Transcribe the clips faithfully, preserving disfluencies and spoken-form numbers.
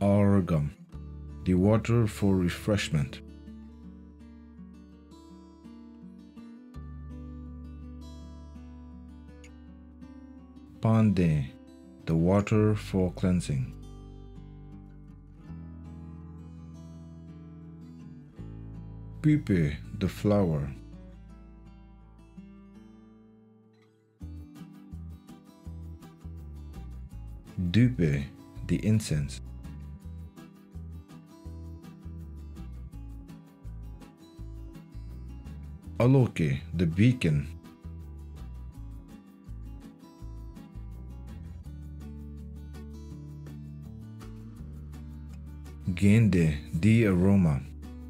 Argam, the water for refreshment. Pande, the water for cleansing. Pupe, the flower. Dupe, the incense. Aloke, the beacon. Gende, the aroma.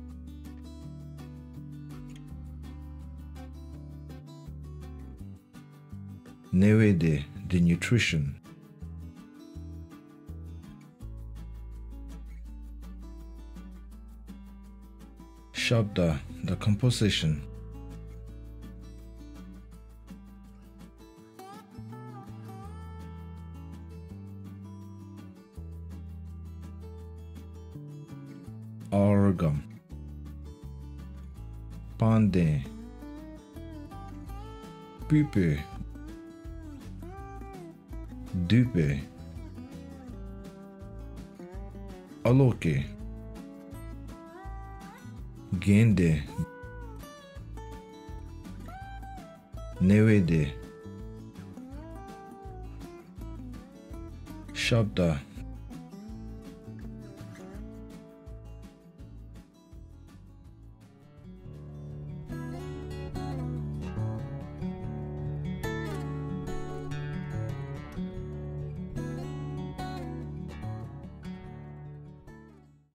Nevede, the nutrition. Shabda, the composition. Argam, Pande, Pupe, Dupe, Aloke, Gende, Nevede, Shabda,